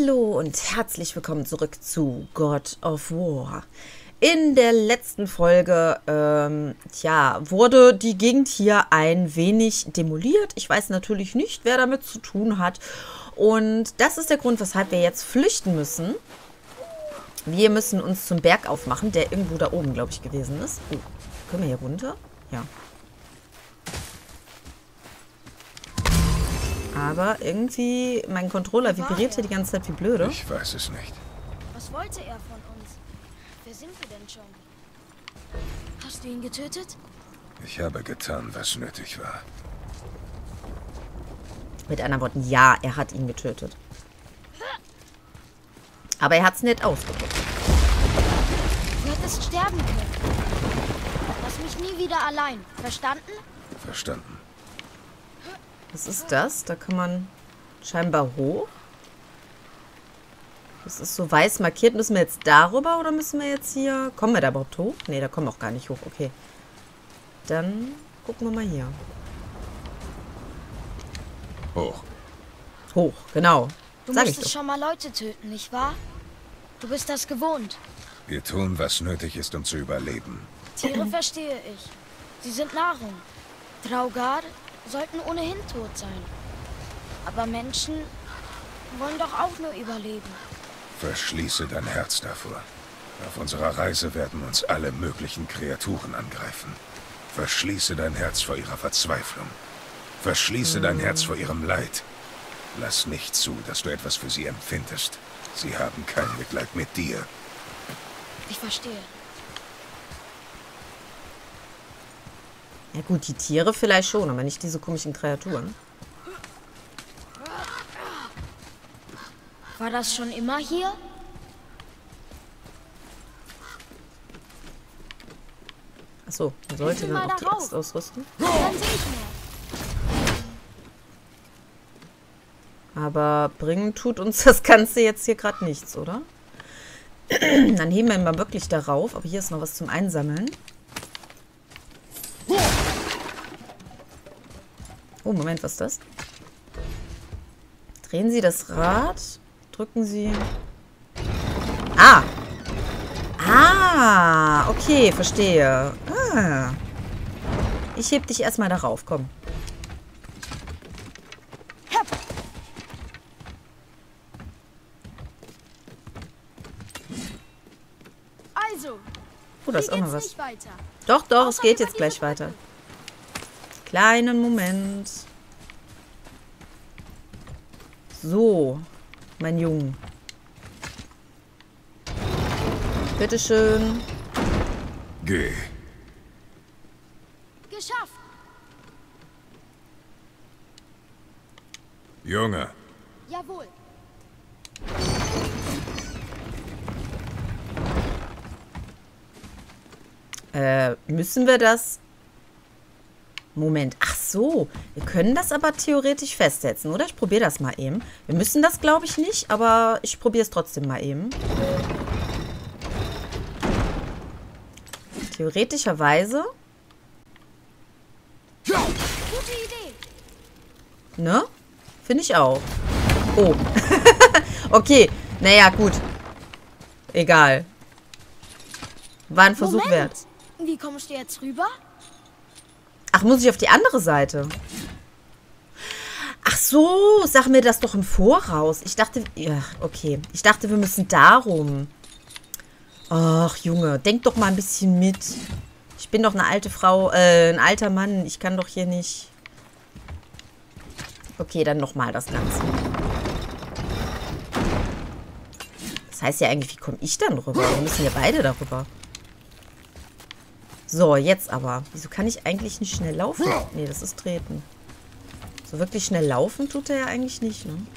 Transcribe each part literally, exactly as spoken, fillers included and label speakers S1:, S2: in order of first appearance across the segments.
S1: Hallo und herzlich willkommen zurück zu God of War. In der letzten Folge, ähm, tja, wurde die Gegend hier ein wenig demoliert. Ich weiß natürlich nicht, wer damit zu tun hat. Und das ist der Grund, weshalb wir jetzt flüchten müssen. Wir müssen uns zum Berg aufmachen, der irgendwo da oben, glaube ich, gewesen ist. Oh, können wir hier runter? Ja. Aber irgendwie, mein Controller vibriert hier die ganze Zeit wie blöde.
S2: Ich weiß es nicht.
S3: Was wollte er von uns? Wer sind wir denn schon? Hast du ihn getötet?
S2: Ich habe getan, was nötig war.
S1: Mit anderen Worten, ja, er hat ihn getötet. Aber er hat es nicht ausgedrückt.
S3: Du hättest sterben können. Lass mich nie wieder allein. Verstanden?
S2: Verstanden.
S1: Was ist das? Da kann man scheinbar hoch. Das ist so weiß markiert. Müssen wir jetzt darüber oder müssen wir jetzt hier... Kommen wir da überhaupt hoch? Ne, da kommen wir auch gar nicht hoch. Okay. Dann gucken wir mal hier.
S2: Hoch.
S1: Hoch, genau.
S3: Du
S1: Sag ich
S3: musstest
S1: doch.
S3: schon mal Leute töten, nicht wahr? Du bist das gewohnt.
S2: Wir tun, was nötig ist, um zu überleben.
S3: Tiere verstehe ich. Sie sind Nahrung. Draugr sollten ohnehin tot sein. Aber Menschen wollen doch auch nur überleben.
S2: Verschließe dein Herz davor. Auf unserer Reise werden uns alle möglichen Kreaturen angreifen. Verschließe dein Herz vor ihrer Verzweiflung. Verschließe dein Herz vor ihrem Leid. Lass nicht zu, dass du etwas für sie empfindest. Sie haben kein Mitleid mit dir.
S3: Ich verstehe.
S1: Ja gut, die Tiere vielleicht schon, aber nicht diese komischen Kreaturen.
S3: War das schon immer hier?
S1: Achso, man sollte
S3: Hilf
S1: dann
S3: mal
S1: auch die
S3: darauf.
S1: Axt ausrüsten.
S3: Dann sehe ich mehr.
S1: Aber bringen tut uns das Ganze jetzt hier gerade nichts, oder? Dann heben wir ihn mal wirklich darauf. Aber hier ist noch was zum Einsammeln. Oh, Moment, was ist das? Drehen Sie das Rad. Drücken Sie... Ah! Ah! Okay, verstehe. Ah. Ich heb dich erstmal darauf, komm.
S3: Also,
S1: Oh, da ist
S3: hier
S1: auch noch
S3: geht's
S1: was.
S3: nicht weiter.
S1: Doch, doch, es
S3: Außer
S1: geht
S3: über
S1: jetzt gleich
S3: diese Brücke.
S1: weiter. Kleinen Moment. So, mein Junge. Bitteschön.
S2: Geh.
S3: Geschafft.
S2: Junge.
S3: Jawohl.
S1: Äh, müssen wir das... Moment, ach so. Wir können das aber theoretisch festsetzen, oder? Ich probiere das mal eben. Wir müssen das, glaube ich, nicht, aber ich probiere es trotzdem mal eben. Theoretischerweise.
S3: Gute Idee.
S1: Ne? Finde ich auch. Oh. Okay. Naja, gut. Egal. War ein Versuch
S3: Moment.
S1: wert.
S3: Wie kommst du jetzt rüber?
S1: Ach, muss ich auf die andere Seite? Ach so, sag mir das doch im Voraus. Ich dachte, ja, okay. Ich dachte, wir müssen darum. Ach, Junge, denk doch mal ein bisschen mit. Ich bin doch eine alte Frau, äh, ein alter Mann. Ich kann doch hier nicht... Okay, dann nochmal das Ganze. Das heißt ja eigentlich, wie komme ich dann rüber? Wir müssen ja beide darüber. So, jetzt aber. Wieso kann ich eigentlich nicht schnell laufen? Nee, das ist treten. So wirklich schnell laufen tut er ja eigentlich nicht, ne?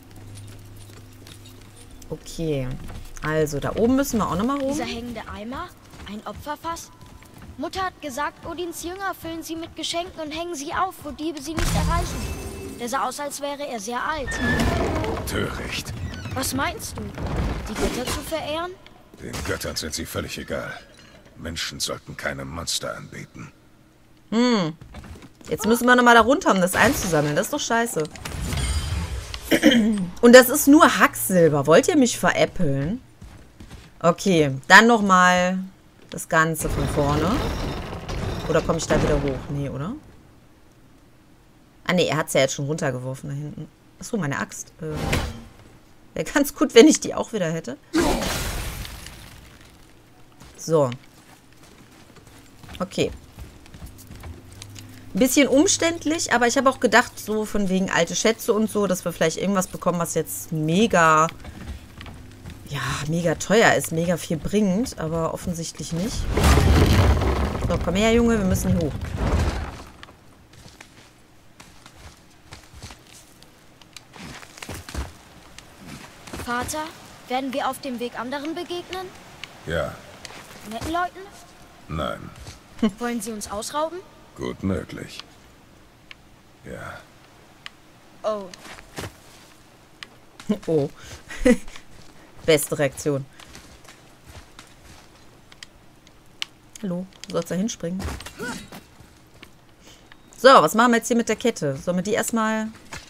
S1: Okay. Also, da oben müssen wir auch nochmal rum.
S3: Dieser hängende Eimer? Ein Opferfass? Mutter hat gesagt, Odins Jünger füllen sie mit Geschenken und hängen sie auf, wo Diebe sie nicht erreichen. Der sah aus, als wäre er sehr alt.
S2: Töricht.
S3: Was meinst du? Die Götter zu verehren?
S2: Den Göttern sind sie völlig egal. Menschen sollten keine Monster anbeten.
S1: Hm. Jetzt müssen wir nochmal da runter, um das einzusammeln. Das ist doch scheiße. Und das ist nur Hacksilber. Wollt ihr mich veräppeln? Okay, dann nochmal das Ganze von vorne. Oder komme ich da wieder hoch? Nee, oder? Ah, nee, er hat es ja jetzt schon runtergeworfen da hinten. Achso, meine Axt. Äh, wäre ganz gut, wenn ich die auch wieder hätte. So. Okay. Ein bisschen umständlich, aber ich habe auch gedacht, so von wegen alte Schätze und so, dass wir vielleicht irgendwas bekommen, was jetzt mega, ja, mega teuer ist, mega viel bringt, aber offensichtlich nicht. So, komm her, Junge, wir müssen hier hoch.
S3: Vater, werden wir auf dem Weg anderen begegnen?
S2: Ja,
S3: Netten Leuten?
S2: nein,
S3: Wollen sie uns ausrauben?
S2: gut möglich. Ja,
S3: Oh,
S1: Oh. Beste Reaktion. Hallo, du sollst da hinspringen. So, was machen wir jetzt hier mit der Kette? Sollen wir die erstmal...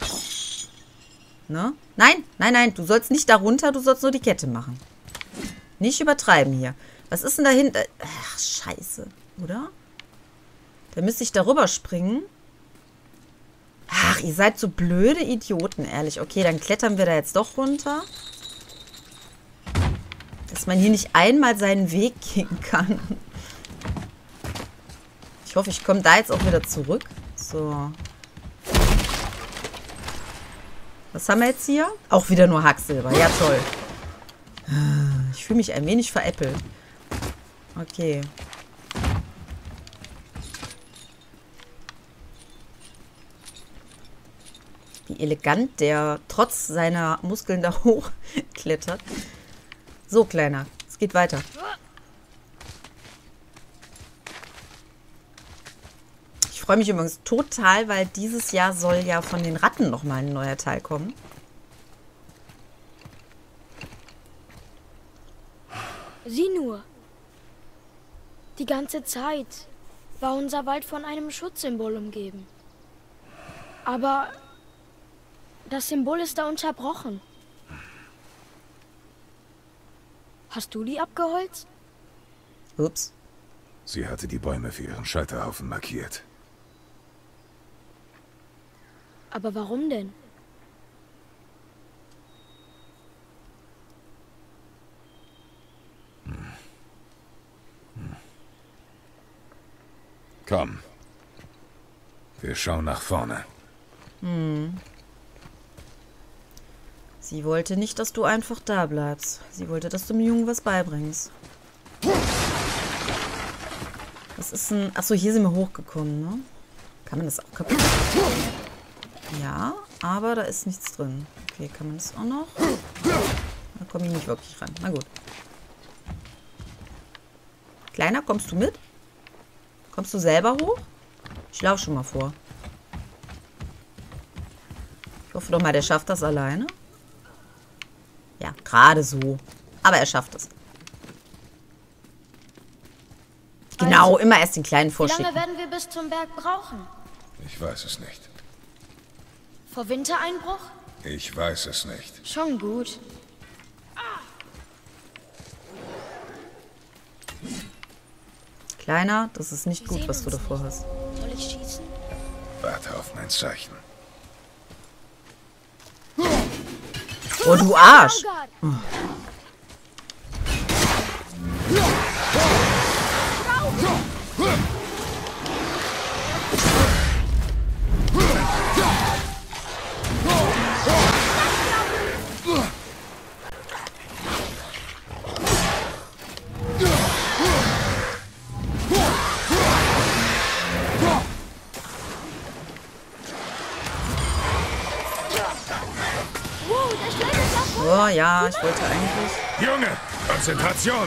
S1: Ne? Nein, nein, nein, du sollst nicht da runter, du sollst nur die Kette machen. Nicht übertreiben hier. Was ist denn da hinten? Ach, scheiße, oder? Da müsste ich darüber springen. Ach, ihr seid so blöde Idioten, ehrlich. Okay, dann klettern wir da jetzt doch runter. Dass man hier nicht einmal seinen Weg gehen kann. Ich hoffe, ich komme da jetzt auch wieder zurück. So. Was haben wir jetzt hier? Auch wieder nur Hacksilber. Ja, toll. Ich fühle mich ein wenig veräppelt. Okay. Wie elegant der trotz seiner Muskeln da hochklettert. So, Kleiner. Es geht weiter. Ich freue mich übrigens total, weil dieses Jahr soll ja von den Ratten nochmal ein neuer Teil kommen.
S3: sieh nur. Die ganze Zeit war unser Wald von einem Schutzsymbol umgeben. Aber das Symbol ist da unterbrochen. Hast du die abgeholzt?
S1: Ups.
S2: sie hatte die Bäume für ihren Scheiterhaufen markiert.
S3: Aber warum denn?
S2: Komm. Wir schauen nach vorne.
S1: Hm. Sie wollte nicht, dass du einfach da bleibst. Sie wollte, dass du dem Jungen was beibringst. Das ist ein... Achso, hier sind wir hochgekommen, ne? Kann man das auch kaputt machen? Ja, aber da ist nichts drin. Okay, kann man das auch noch? Da komme ich nicht wirklich ran. Na gut. Kleiner, kommst du mit? Kommst du selber hoch? Ich laufe schon mal vor. Ich hoffe doch mal, der schafft das alleine. Ja, gerade so. Aber er schafft es. Genau,
S3: Also,
S1: immer erst den Kleinen
S3: Wie
S1: vorschicken.
S3: lange werden wir bis zum Berg brauchen?
S2: Ich weiß es nicht.
S3: Vor Wintereinbruch?
S2: Ich weiß es nicht.
S3: Schon gut.
S1: Kleiner, das ist nicht
S3: Wir
S1: gut,
S3: sehen
S1: was du
S3: uns
S1: davor
S3: nicht.
S1: hast.
S3: Soll ich schießen?
S2: Warte auf mein Zeichen.
S1: Oh, du Arsch!
S3: Traugard! Wow, der Schleim ist da voll.
S1: Oh ja, ich wollte eigentlich...
S2: Junge, Konzentration!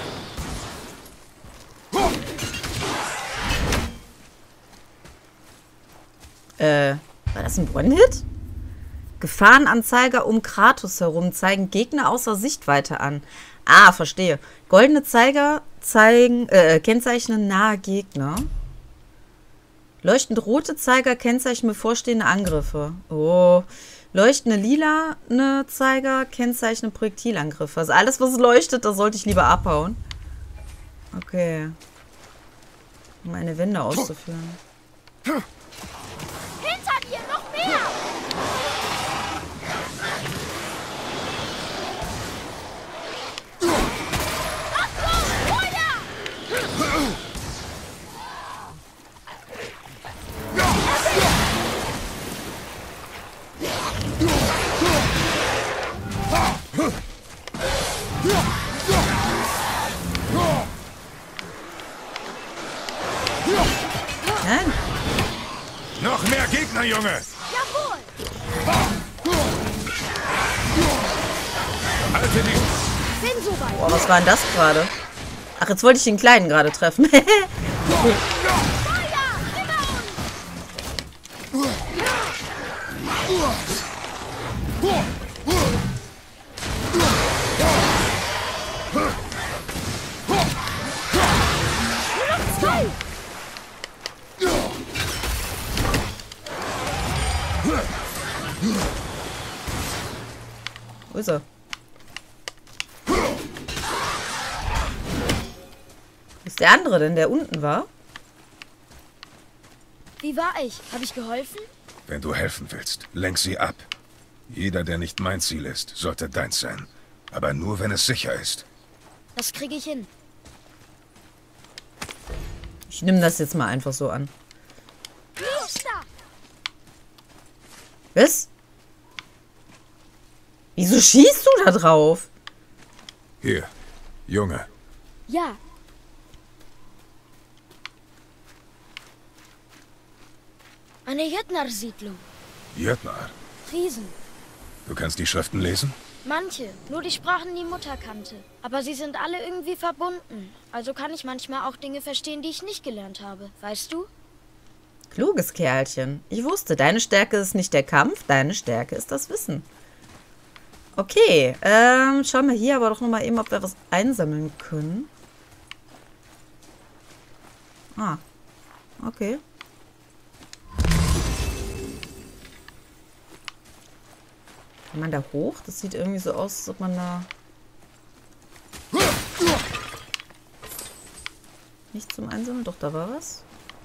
S1: Äh, war das ein One-Hit? Gefahrenanzeiger um Kratos herum zeigen Gegner außer Sichtweite an. Ah, verstehe. Goldene Zeiger zeigen, äh, kennzeichnen nahe Gegner. Leuchtend rote Zeiger kennzeichnen bevorstehende Angriffe. Oh, Leuchtende lila ne Zeiger, kennzeichnen Projektilangriffe. Also alles, was leuchtet, das sollte ich lieber abhauen. Okay. Um eine Wende auszuführen.
S3: Hinter dir, noch mehr! Achtung, Feuer!
S1: Nein.
S2: Noch mehr Gegner, Junge!
S3: Jawohl!
S2: Halte die...
S3: Bin soweit.
S1: Boah, was war denn das gerade? Ach, jetzt wollte ich den Kleinen gerade treffen.
S3: Feuer! Hinter uns! Nur noch zwei!
S1: Wo ist er? Wo ist der andere denn, der unten war?
S3: Wie war ich? Habe ich geholfen?
S2: Wenn du helfen willst, lenk sie ab. Jeder, der nicht mein Ziel ist, sollte deins sein. Aber nur, wenn es sicher ist.
S3: Das kriege ich hin.
S1: Ich nehme das jetzt mal einfach so an.
S3: Los da!
S1: Was? Wieso schießt du da drauf?
S2: Hier, Junge.
S3: Ja. Eine Jötnar-Siedlung.
S2: Jötnar.
S3: Riesen.
S2: Du kannst die Schriften lesen?
S3: Manche, nur die Sprachen, die Mutter kannte. Aber sie sind alle irgendwie verbunden. Also kann ich manchmal auch Dinge verstehen, die ich nicht gelernt habe. Weißt du?
S1: Kluges Kerlchen. Ich wusste, deine Stärke ist nicht der Kampf, deine Stärke ist das Wissen. Okay, ähm, schauen wir hier aber doch nochmal eben, ob wir was einsammeln können. Ah, okay. Kann man da hoch? Das sieht irgendwie so aus, als ob man da... Nicht zum Einsammeln? Doch, da war was.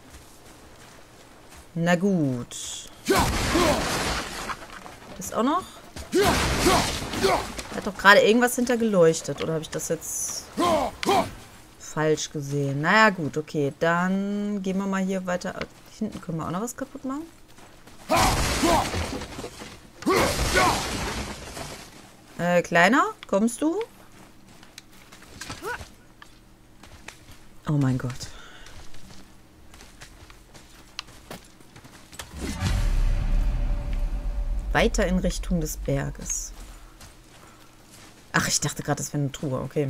S1: Na gut. Das auch noch? Hat doch gerade irgendwas hinter geleuchtet. Oder habe ich das jetzt falsch gesehen? Naja, gut, okay. Dann gehen wir mal hier weiter. Hinten können wir auch noch was kaputt machen. Äh, Kleiner, kommst du? Oh mein Gott. Weiter in Richtung des Berges. Ach, ich dachte gerade, das wäre eine Truhe. Okay.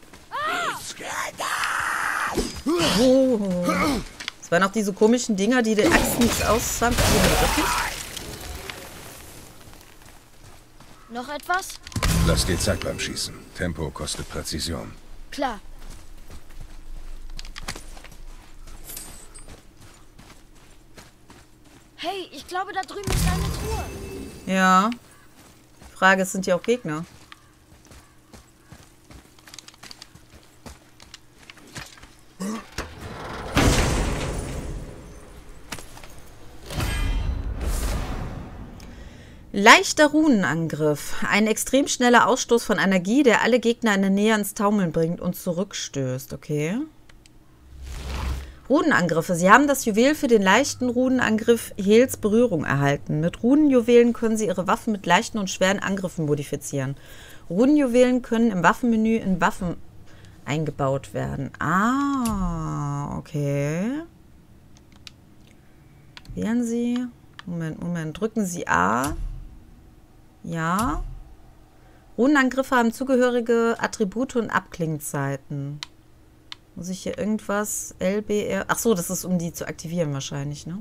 S1: Oh. Das waren auch diese komischen Dinger, die der Axt nichts aussagen.
S3: Noch etwas?
S2: Lass dir Zeit beim Schießen. Tempo kostet Präzision.
S3: Klar. Hey, ich glaube, da drüben ist eine Truhe.
S1: Ja. Frage, es sind ja auch Gegner. Leichter Runenangriff. Ein extrem schneller Ausstoß von Energie, der alle Gegner in der Nähe ins Taumeln bringt und zurückstößt. Okay. Runenangriffe. Sie haben das Juwel für den leichten Runenangriff Hels Berührung erhalten. Mit Runenjuwelen können Sie Ihre Waffen mit leichten und schweren Angriffen modifizieren. Runenjuwelen können im Waffenmenü in Waffen eingebaut werden. Ah, okay. Wählen Sie... Moment, Moment. Drücken Sie A. Ja. Runenangriffe haben zugehörige Attribute und Abklingzeiten. Muss ich hier irgendwas? L, B, R... Ach so, das ist, um die zu aktivieren wahrscheinlich, ne?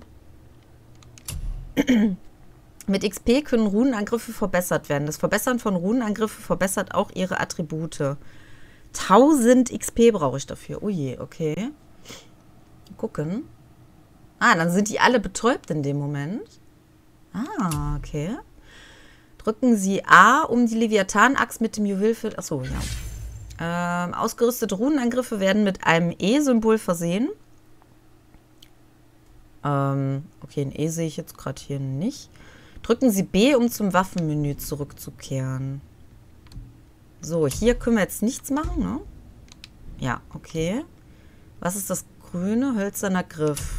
S1: Mit X P können Runenangriffe verbessert werden. Das Verbessern von Runenangriffen verbessert auch ihre Attribute. tausend X P brauche ich dafür. Oh je, okay. Gucken. Ah, dann sind die alle betäubt in dem Moment. Ah, okay. Drücken Sie A, um die Leviathan-Axt mit dem Juwel für... Achso, ja. Ähm, ausgerüstete Runenangriffe werden mit einem E-Symbol versehen. Ähm, okay, ein E sehe ich jetzt gerade hier nicht. Drücken Sie B, um zum Waffenmenü zurückzukehren. So, hier können wir jetzt nichts machen, ne? Ja, okay. Was ist das grüne? Hölzerner Griff.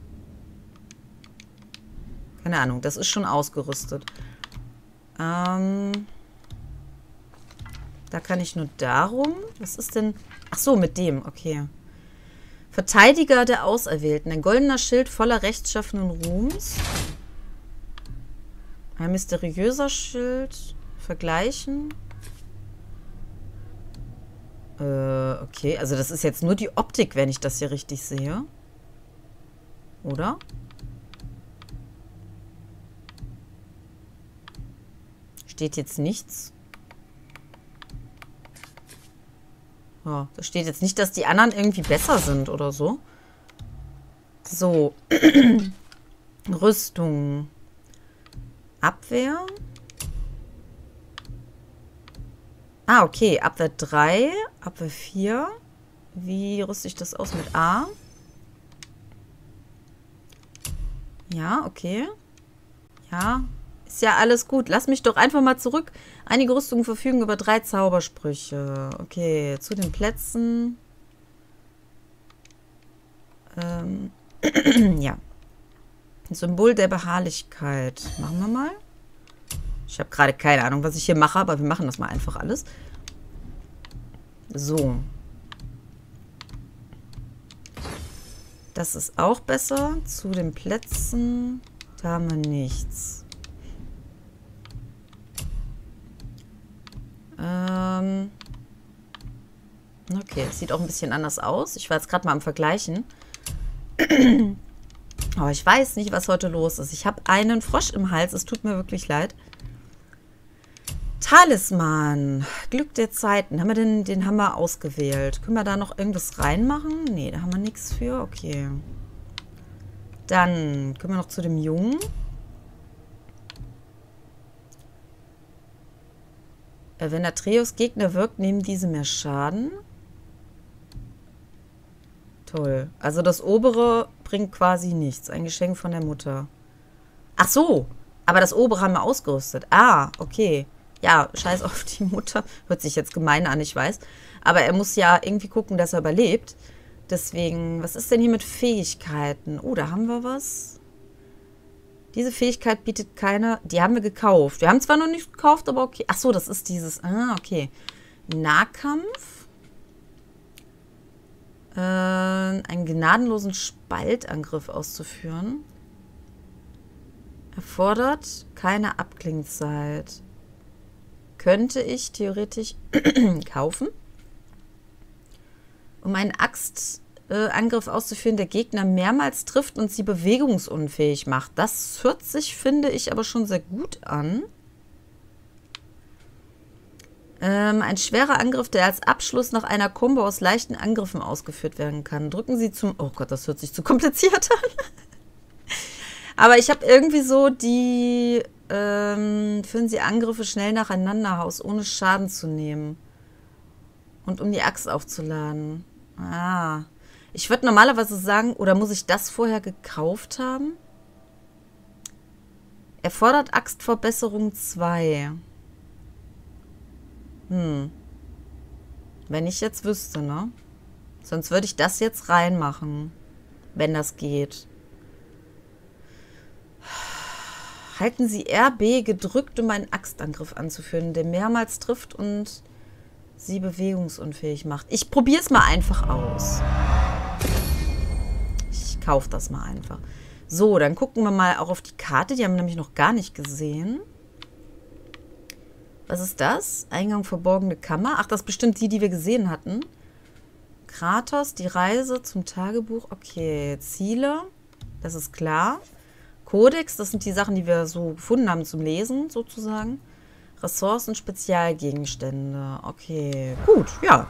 S1: Keine Ahnung, das ist schon ausgerüstet. Ähm, da kann ich nur darum. Was ist denn... Ach so, mit dem, okay. Verteidiger der Auserwählten. Ein goldener Schild voller rechtschaffenen Ruhms. Ein mysteriöser Schild. Vergleichen. Äh, okay. Also das ist jetzt nur die Optik, wenn ich das hier richtig sehe. Oder? Steht jetzt nichts. Ja, da steht jetzt nicht, dass die anderen irgendwie besser sind oder so. So. Rüstung. Abwehr. Ah, okay. Abwehr drei. Abwehr vier. Wie rüste ich das aus mit A? Ja, okay. Ja. Ist ja alles gut. Lass mich doch einfach mal zurück. Einige Rüstungen verfügen über drei Zaubersprüche. Okay, zu den Plätzen. Ähm, ja. Symbol der Beharrlichkeit. Machen wir mal. Ich habe gerade keine Ahnung, was ich hier mache, aber wir machen das mal einfach alles. So. Das ist auch besser. Zu den Plätzen. Da haben wir nichts. Ähm. Okay, es sieht auch ein bisschen anders aus. Ich war jetzt gerade mal am Vergleichen. Aber ich weiß nicht, was heute los ist. Ich habe einen Frosch im Hals. Es tut mir wirklich leid. Talisman. Glück der Zeiten. Haben wir den, den haben wir ausgewählt. Können wir da noch irgendwas reinmachen? Nee, da haben wir nichts für. Okay. Dann können wir noch zu dem Jungen. Wenn Atreus Gegner wirkt, nehmen diese mehr Schaden. Toll. Also das obere bringt quasi nichts. Ein Geschenk von der Mutter. Ach so. Aber das obere haben wir ausgerüstet. Ah, okay. Ja, scheiß auf die Mutter. Hört sich jetzt gemein an, ich weiß. Aber er muss ja irgendwie gucken, dass er überlebt. Deswegen, was ist denn hier mit Fähigkeiten? Oh, da haben wir was. Diese Fähigkeit bietet keine... Die haben wir gekauft. Wir haben zwar noch nicht gekauft, aber okay. Ach so, das ist dieses... Ah, okay. Nahkampf. Äh, einen gnadenlosen Spaltangriff auszuführen. Erfordert keine Abklingzeit. Könnte ich theoretisch kaufen. Um einen Axtangriff auszuführen, der Gegner mehrmals trifft und sie bewegungsunfähig macht. Das hört sich, finde ich, aber schon sehr gut an. Ähm, ein schwerer Angriff, der als Abschluss nach einer Kombo aus leichten Angriffen ausgeführt werden kann. Drücken Sie zum... Oh Gott, das hört sich zu kompliziert an. Aber ich habe irgendwie so die... Ähm, führen Sie Angriffe schnell nacheinander aus, ohne Schaden zu nehmen. Und um die Axt aufzuladen. Ah. Ich würde normalerweise sagen, oder muss ich das vorher gekauft haben? Erfordert Axtverbesserung zwei. Hm. Wenn ich jetzt wüsste, ne? Sonst würde ich das jetzt reinmachen. Wenn das geht. Halten Sie R B gedrückt, um einen Axtangriff anzuführen, der mehrmals trifft und sie bewegungsunfähig macht. Ich probiere es mal einfach aus. Ich kaufe das mal einfach. So, dann gucken wir mal auch auf die Karte. Die haben wir nämlich noch gar nicht gesehen. Was ist das? Eingang verborgene Kammer. Ach, das ist bestimmt die, die wir gesehen hatten. Kratos, die Reise zum Tagebuch. Okay, Ziele. Das ist klar. Kodex, das sind die Sachen, die wir so gefunden haben zum Lesen, sozusagen. Ressourcen, Spezialgegenstände. Okay, gut, ja.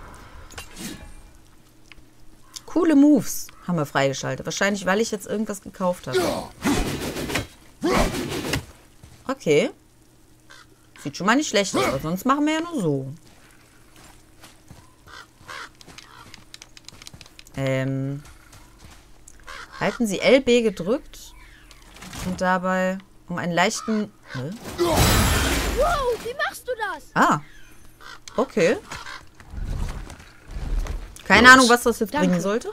S1: Coole Moves haben wir freigeschaltet. Wahrscheinlich, weil ich jetzt irgendwas gekauft habe. Okay. Sieht schon mal nicht schlecht aus, aber sonst machen wir ja nur so. Ähm. Halten Sie L B gedrückt und dabei um einen leichten... Ne?
S3: Wow, wie machst du das?
S1: Ah. Okay. Keine Ahnung, was das jetzt
S3: Danke.
S1: bringen sollte.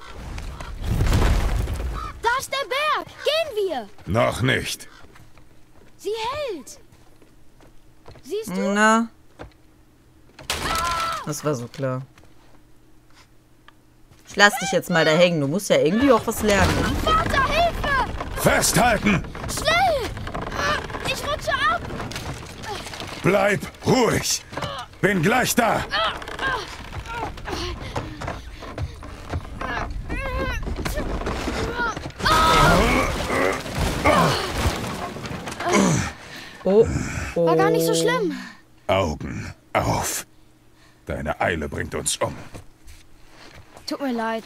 S3: Da ist der Berg. Gehen wir.
S2: Noch nicht.
S3: Sie hält. Siehst du?
S1: Na. Das war so klar. Ich lass dich jetzt mal da hängen. Du musst ja irgendwie auch was lernen. Ne?
S3: Vater, Hilfe!
S2: Festhalten!
S3: Schnell! Ich rutsche ab!
S2: Bleib ruhig! Bin gleich da!
S1: Oh, oh.
S3: War gar nicht so schlimm.
S2: Augen auf! Deine Eile bringt uns um.
S3: Tut mir leid.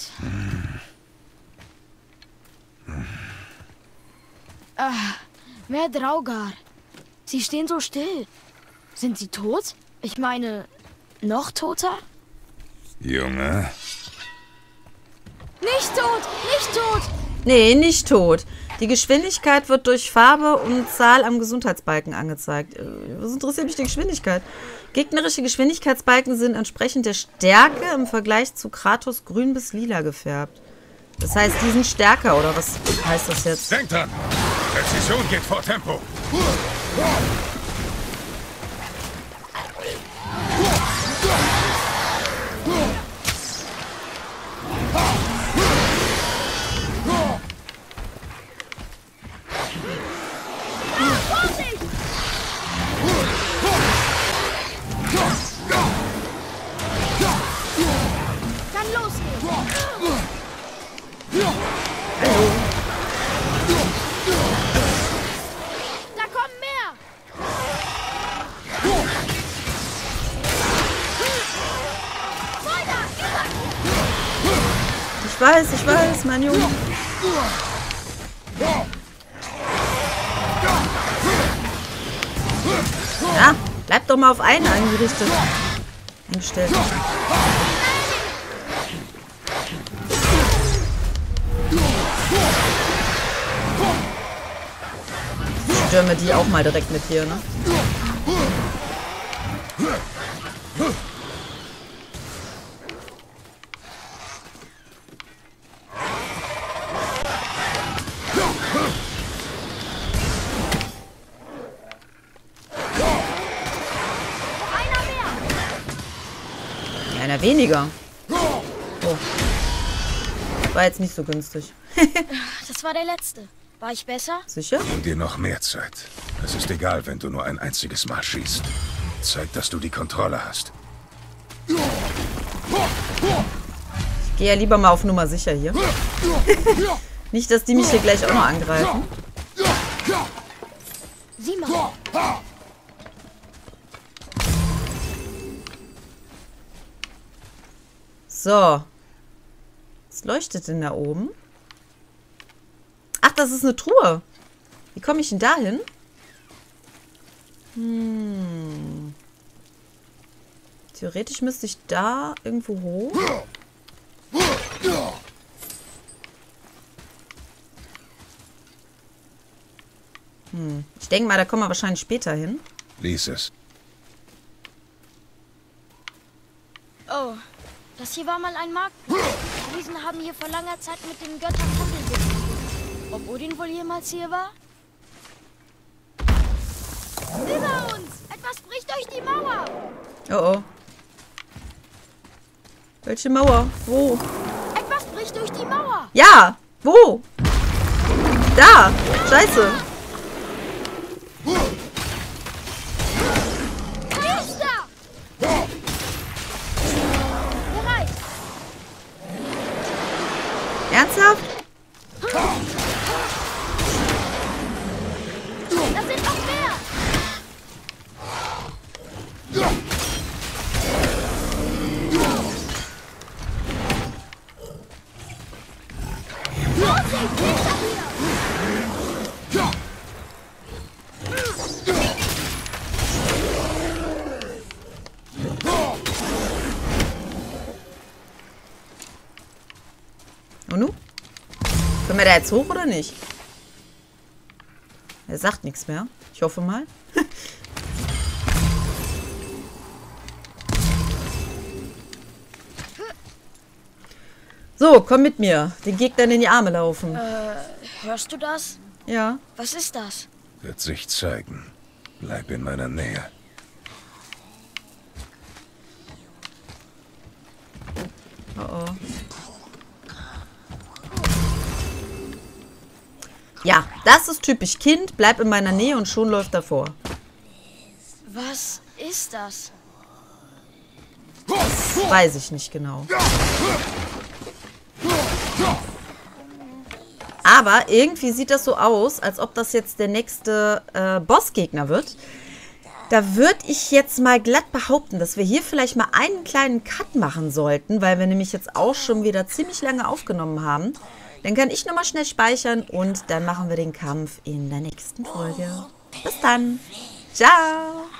S3: Ah, mehr Draugar. Sie stehen so still. Sind sie tot? Ich meine, noch toter?
S2: Junge,
S3: Nicht tot! Nicht tot!
S1: Nee, nicht tot. Die Geschwindigkeit wird durch Farbe und Zahl am Gesundheitsbalken angezeigt. Äh, Was interessiert mich die Geschwindigkeit? Gegnerische Geschwindigkeitsbalken sind entsprechend der Stärke im Vergleich zu Kratos grün bis lila gefärbt. Das heißt, die sind stärker, oder was heißt das jetzt?
S2: denk dran! Präzision geht vor Tempo!
S3: Vorsicht! Kann losgehen. Da kommen mehr. Feuer!
S1: Ich weiß, ich weiß, mein Junge. Ja, bleib doch mal auf einen angerichtet. Eingestellt. Ich stürme die auch mal direkt mit hier, ne?
S3: Einer mehr.
S1: Einer weniger. Oh. War jetzt nicht so günstig.
S3: Das war der letzte. War ich besser?
S1: Sicher?
S2: Nimm dir noch mehr Zeit. Es ist egal, wenn du nur ein einziges Mal schießt. Zeig, dass du die Kontrolle hast.
S1: Ich gehe ja lieber mal auf Nummer sicher hier. Nicht, dass die mich hier gleich auch noch angreifen.
S3: Sieh mal.
S1: So. Was leuchtet denn da oben? Ach, das ist eine Truhe. Wie komme ich denn da hin? Hm. Theoretisch müsste ich da irgendwo hoch. Hm. Ich denke mal, da kommen wir wahrscheinlich später hin.
S2: Lies es.
S3: Oh, das hier war mal ein Marktplatz. Die Riesen haben hier vor langer Zeit mit den Göttern Handel betrieben. Ob Odin wohl jemals hier war? Über uns! Etwas bricht durch die Mauer!
S1: Oh oh. Welche Mauer? Wo?
S3: Etwas bricht durch die Mauer!
S1: Ja! Wo? Da! Scheiße!
S3: Er ist da! Bereit!
S1: Ernsthaft?
S3: Da sind noch mehr! Vorsicht! Hinter dir!
S1: Und nun? Können wir da jetzt hoch oder nicht? Er sagt nichts mehr. Ich hoffe mal. So, komm mit mir. Den Gegnern in die Arme laufen.
S3: Äh, hörst du das?
S1: Ja.
S3: Was ist das?
S2: Wird sich zeigen. Bleib in meiner Nähe.
S1: Oh oh. Ja, das ist typisch Kind. Bleib in meiner Nähe und schon läuft er vor.
S3: Was ist das?
S1: Das weiß ich nicht genau. Aber irgendwie sieht das so aus, als ob das jetzt der nächste äh, Bossgegner wird. Da würde ich jetzt mal glatt behaupten, dass wir hier vielleicht mal einen kleinen Cut machen sollten, weil wir nämlich jetzt auch schon wieder ziemlich lange aufgenommen haben. Dann kann ich nochmal schnell speichern und dann machen wir den Kampf in der nächsten Folge. Bis dann. Ciao.